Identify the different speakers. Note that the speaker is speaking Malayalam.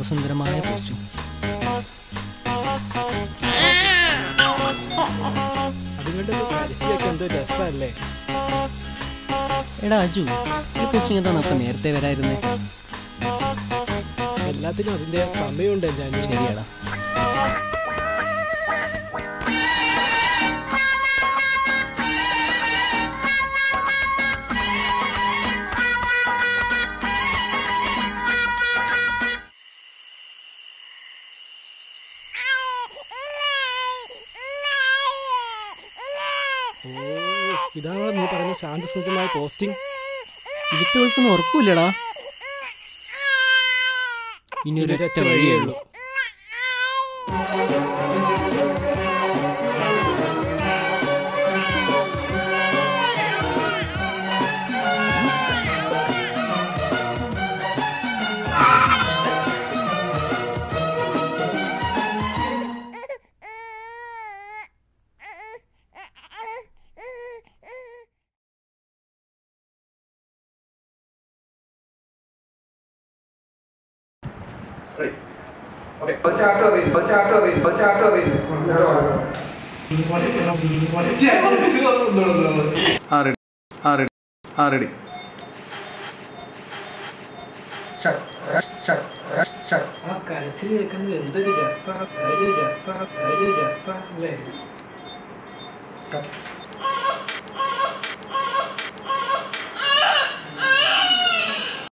Speaker 1: ശാന്തസുന്ദരമായ പോസ്റ്റിംഗ്.
Speaker 2: എന്തോ രസല്ലേ.
Speaker 1: എടാ അജു, ഈ പോസ്റ്റിംഗ് എന്താ നമുക്ക് നേരത്തെ വരായിരുന്നേ?
Speaker 2: എല്ലാത്തിനും അതിന്റെ സമയമുണ്ട്. ഞാൻ
Speaker 1: ശരിയാടാ.
Speaker 2: ഇതാണ് നീ പറഞ്ഞ ശാന്തസുന്ദരമായ പോസ്റ്റിംഗ്.
Speaker 1: ഇതിട്ട് വിളിക്കുന്ന ഉറക്കൂല്ലടാ. ഇനി ഒരൊറ്റ വഴിയേ ഉള്ളൂ.
Speaker 3: Okay, bus chapter din. Ready. Start.
Speaker 2: കരച്ചിൽ കേൾക്കുന്നത് എന്തൊരു രസാ, അല്ലേ?